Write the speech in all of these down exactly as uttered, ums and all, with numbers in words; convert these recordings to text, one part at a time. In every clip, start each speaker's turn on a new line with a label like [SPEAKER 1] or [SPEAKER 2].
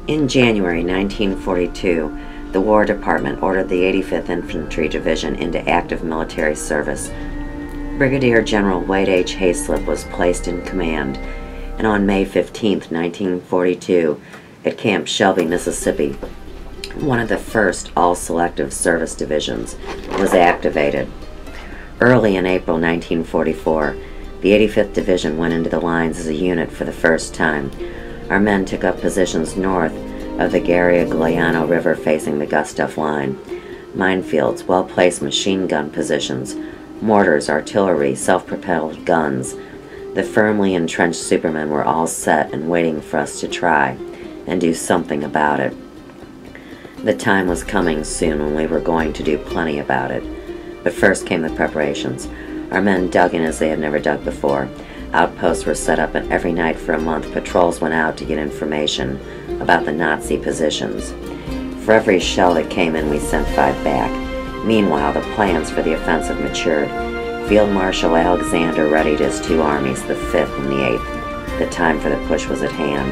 [SPEAKER 1] In January nineteen forty-two, the War Department ordered the eighty-fifth Infantry Division into active military service. Brigadier General White H. Hayslip was placed in command, and on May fifteenth, nineteen forty-two, at Camp Shelby, Mississippi, one of the first all-selective service divisions was activated. Early in April nineteen forty-four, the eighty-fifth Division went into the lines as a unit for the first time. Our men took up positions north of the Garrigliano River facing the Gustav Line. Minefields, well-placed machine gun positions, mortars, artillery, self-propelled guns. The firmly entrenched Supermen were all set and waiting for us to try and do something about it. The time was coming soon when we were going to do plenty about it. But first came the preparations. Our men dug in as they had never dug before. Outposts were set up, and every night for a month patrols went out to get information about the Nazi positions. For every shell that came in, we sent five back. Meanwhile, the plans for the offensive matured. Field Marshal Alexander readied his two armies, the fifth and the eighth. The time for the push was at hand.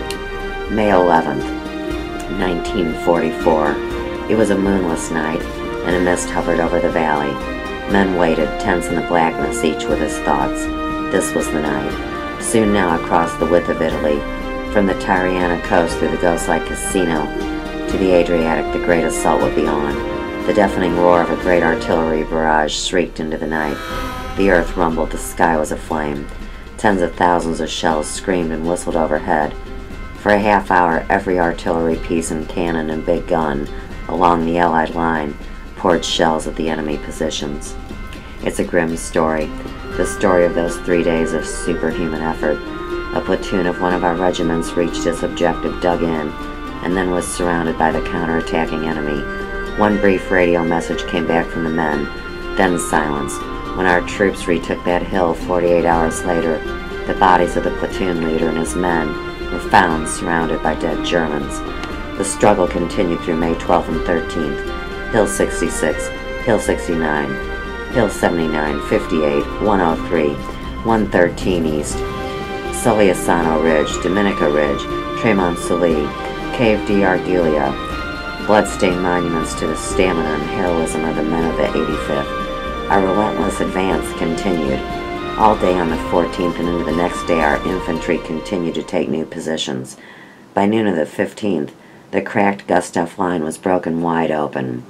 [SPEAKER 1] May eleventh, nineteen forty-four. It was a moonless night, and a mist hovered over the valley. Men waited, tense in the blackness, each with his thoughts. This was the night. Soon now, across the width of Italy, from the Tyrrhenian coast through the ghost-like Casino to the Adriatic, the great assault would be on. The deafening roar of a great artillery barrage shrieked into the night. The earth rumbled, the sky was aflame. Tens of thousands of shells screamed and whistled overhead. For a half hour, every artillery piece and cannon and big gun along the Allied line poured shells at the enemy positions. It's a grim story, the story of those three days of superhuman effort. A platoon of one of our regiments reached its objective, dug in, and then was surrounded by the counterattacking enemy. One brief radio message came back from the men, then silence. When our troops retook that hill forty-eight hours later, the bodies of the platoon leader and his men were found surrounded by dead Germans. The struggle continued through May twelfth and thirteenth. Hill sixty-six, Hill sixty-nine, Hill seventy-nine, fifty-eight, one oh three, one thirteen East, Sogliassano Ridge, Dominica Ridge, Tremont-Sully, Cave di Ardelia, blood-stained monuments to the stamina and heroism of the men of the eighty-fifth. Our relentless advance continued. All day on the fourteenth and into the next day, our infantry continued to take new positions. By noon of the fifteenth, the cracked Gustav Line was broken wide open.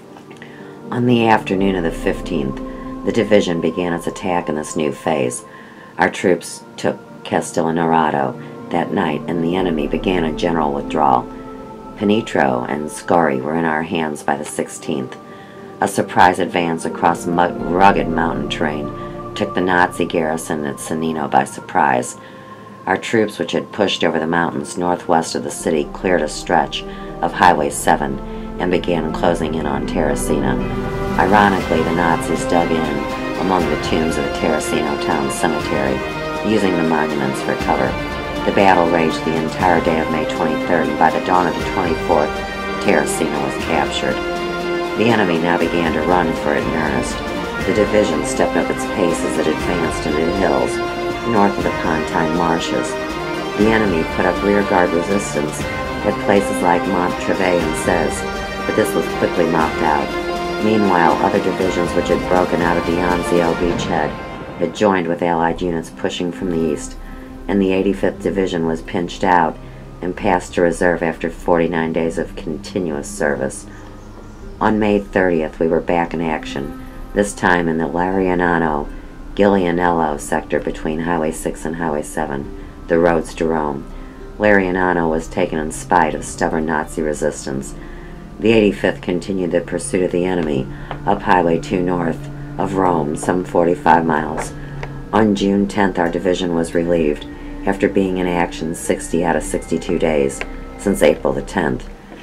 [SPEAKER 1] On the afternoon of the fifteenth, the division began its attack in this new phase. Our troops took Castellinato that night, and the enemy began a general withdrawal. Penitro and Scori were in our hands by the sixteenth. A surprise advance across rugged mountain terrain took the Nazi garrison at Sannino by surprise. Our troops, which had pushed over the mountains northwest of the city, cleared a stretch of Highway seven and began closing in on Terracina. Ironically, the Nazis dug in among the tombs of the Terracino town cemetery, using the monuments for cover. The battle raged the entire day of May twenty-third, and by the dawn of the twenty-fourth, Terracina was captured. The enemy now began to run for it in earnest. The division stepped up its pace as it advanced into the hills north of the Pontine Marshes. The enemy put up rearguard resistance at places like Montrevet and Cez, but this was quickly mopped out. Meanwhile, other divisions which had broken out of the Anzio beachhead had joined with Allied units pushing from the east, and the eighty-fifth Division was pinched out and passed to reserve after forty-nine days of continuous service. On May thirtieth, we were back in action, this time in the Larianano Giulianello sector between Highway six and Highway seven, the roads to Rome. Larianano was taken in spite of stubborn Nazi resistance. The eighty-fifth continued the pursuit of the enemy up Highway two north of Rome, some forty-five miles. On June tenth, our division was relieved, after being in action sixty out of sixty-two days, since April the tenth.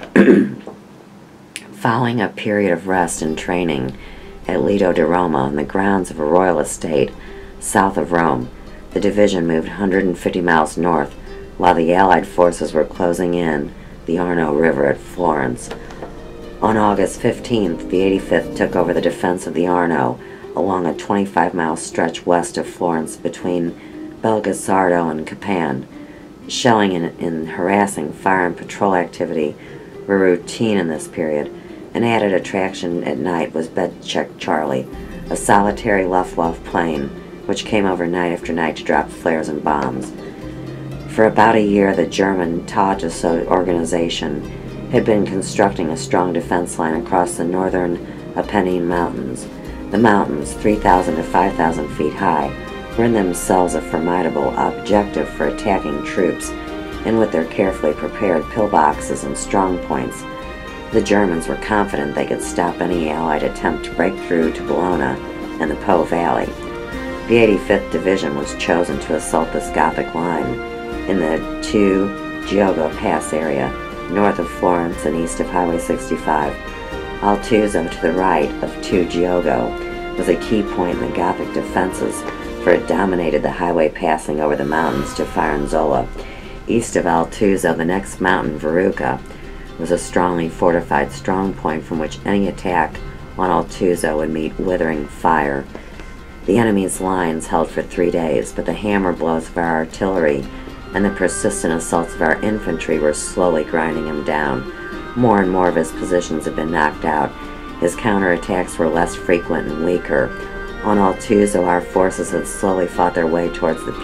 [SPEAKER 1] Following a period of rest and training at Lido di Roma on the grounds of a royal estate south of Rome, the division moved one hundred fifty miles north while the Allied forces were closing in the Arno River at Florence. On August fifteenth, the eighty-fifth took over the defense of the Arno along a twenty-five mile stretch west of Florence between Belgosardo and Capan. Shelling and, and harassing fire and patrol activity were routine in this period. An added attraction at night was Bedcheck Charlie, a solitary Luftwaffe plane which came over night after night to drop flares and bombs. For about a year, the German Tagesschau organization had been constructing a strong defense line across the northern Apennine Mountains. The mountains, three thousand to five thousand feet high, were in themselves a formidable objective for attacking troops, and with their carefully prepared pillboxes and strong points, the Germans were confident they could stop any Allied attempt to break through to Bologna and the Po Valley. The eighty-fifth Division was chosen to assault this Gothic line in the two Giogo Pass area, north of Florence and east of Highway sixty-five. Altuzzo, to the right of two Giogo, was a key point in the Gothic defenses, for it dominated the highway passing over the mountains to Firenzola. East of Altuzzo, the next mountain, Veruca, was a strongly fortified strong point from which any attack on Altuzzo would meet withering fire. The enemy's lines held for three days, but the hammer blows of our artillery and the persistent assaults of our infantry were slowly grinding him down. More and more of his positions had been knocked out. His counterattacks were less frequent and weaker. On Altuzzo, our forces had slowly fought their way towards the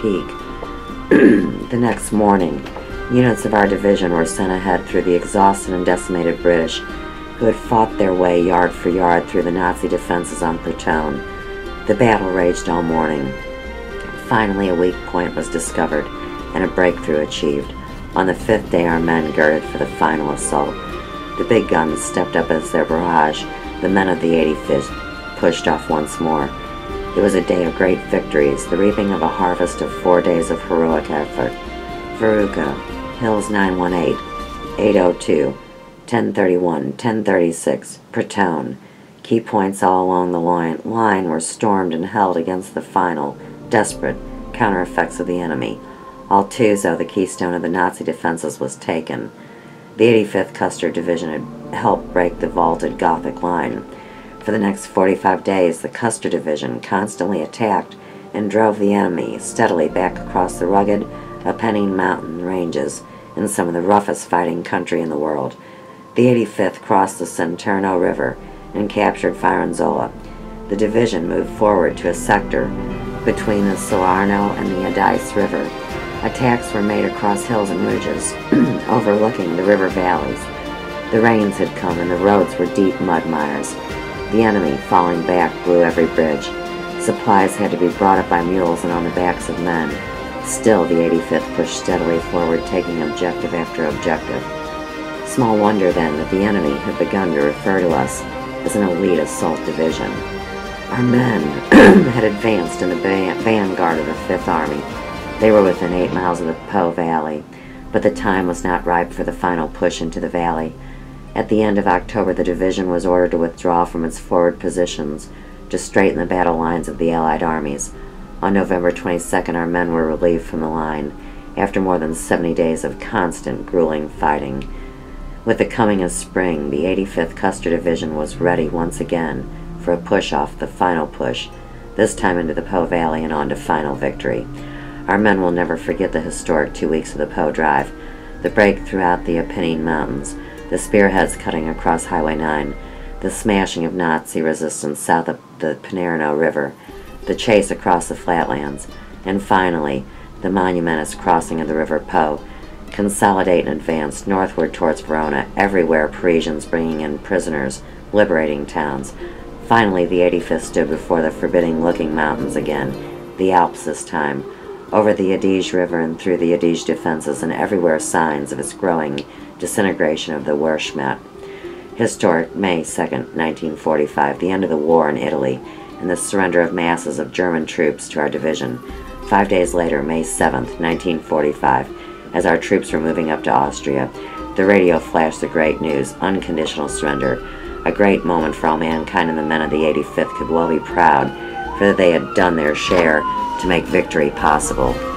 [SPEAKER 1] peak. The next morning, units of our division were sent ahead through the exhausted and decimated British, who had fought their way yard for yard through the Nazi defenses on Protone. The battle raged all morning. Finally, a weak point was discovered and a breakthrough achieved. On the fifth day, our men girded for the final assault. The big guns stepped up as their barrage. The men of the eighty-fifth pushed off once more. It was a day of great victories, the reaping of a harvest of four days of heroic effort. Veruca, Hills nine one eight, eight oh two, ten thirty-one, ten thirty-six, Protone. Key points all along the line, line were stormed and held against the final, desperate counter-effects of the enemy. Altuzzo, the keystone of the Nazi defenses, was taken. The eighty-fifth Custer Division had helped break the vaulted Gothic line. For the next forty-five days, the Custer Division constantly attacked and drove the enemy steadily back across the rugged Apennine mountain ranges in some of the roughest fighting country in the world. The eighty-fifth crossed the Santerno River and captured Firenzola. The division moved forward to a sector between the Salerno and the Adige River. Attacks were made across hills and ridges, overlooking the river valleys. The rains had come and the roads were deep mud mires. The enemy, falling back, blew every bridge. Supplies had to be brought up by mules and on the backs of men. Still, the eighty-fifth pushed steadily forward, taking objective after objective. Small wonder, then, that the enemy had begun to refer to us as an elite assault division. Our men had advanced in the vanguard of the Fifth Army. They were within eight miles of the Po Valley, but the time was not ripe for the final push into the valley. At the end of October, the division was ordered to withdraw from its forward positions to straighten the battle lines of the Allied armies. On November twenty-second, our men were relieved from the line, after more than seventy days of constant, grueling fighting. With the coming of spring, the eighty-fifth Custer Division was ready once again for a push-off, the final push, this time into the Po Valley and on to final victory. Our men will never forget the historic two weeks of the Po Drive, the break throughout the Apennine Mountains, the spearheads cutting across Highway nine, the smashing of Nazi resistance south of the Penarno River, the chase across the flatlands, and finally, the monumentous crossing of the River Po. Consolidate and advance northward towards Verona, everywhere Parisians bringing in prisoners, liberating towns. Finally, the eighty-fifth stood before the forbidding-looking mountains again, the Alps this time, over the Adige River and through the Adige defenses, and everywhere signs of its growing disintegration of the Wehrmacht. Historic May second, nineteen forty-five, the end of the war in Italy, and the surrender of masses of German troops to our division. Five days later, May seventh, nineteen forty-five, as our troops were moving up to Austria, the radio flashed the great news, unconditional surrender, a great moment for all mankind, and the men of the eighty-fifth could well be proud, for they had done their share to make victory possible.